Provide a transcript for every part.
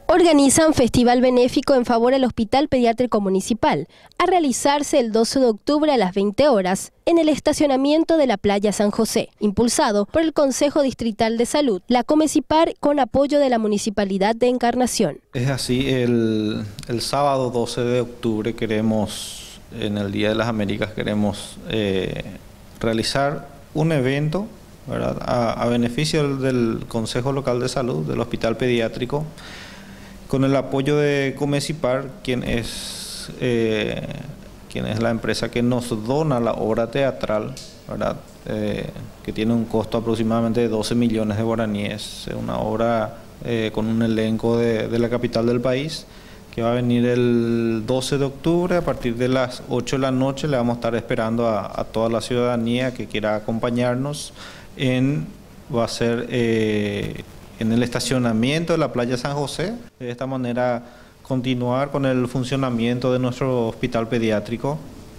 Organizan festival benéfico en favor al Hospital Pediátrico Municipal, a realizarse el 12 de octubre a las 20 horas en el estacionamiento de la Playa San José, impulsado por el Consejo Distrital de Salud, la Comecipar, con apoyo de la Municipalidad de Encarnación. Es así, el sábado 12 de octubre queremos, en el Día de las Américas, queremos realizar un evento, ¿verdad?, a beneficio del Consejo Local de Salud, del Hospital Pediátrico, con el apoyo de Comecipar, quien es la empresa que nos dona la obra teatral, ¿verdad?, que tiene un costo aproximadamente de 12 millones de guaraníes, una obra con un elenco de la capital del país, que va a venir el 12 de octubre a partir de las 8 de la noche. Le vamos a estar esperando a toda la ciudadanía que quiera acompañarnos. Va a ser en el estacionamiento de la Playa San José. De esta manera continuar con el funcionamiento de nuestro hospital pediátrico,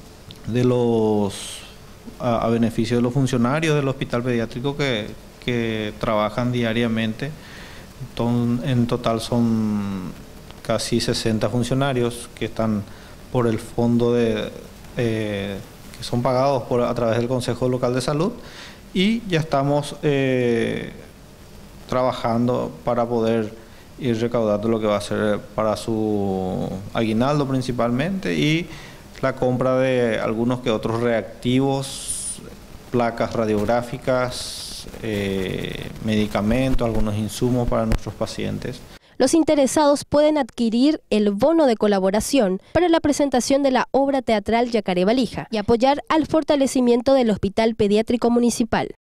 a beneficio de los funcionarios del hospital pediátrico que trabajan diariamente. En total son casi 60 funcionarios que están por el fondo que son pagados a través del Consejo Local de Salud, y ya estamos trabajando para poder ir recaudando lo que va a ser para su aguinaldo principalmente, y la compra de algunos que otros reactivos, placas radiográficas, medicamentos, algunos insumos para nuestros pacientes. Los interesados pueden adquirir el bono de colaboración para la presentación de la obra teatral Yacaré Valija y apoyar al fortalecimiento del Hospital Pediátrico Municipal.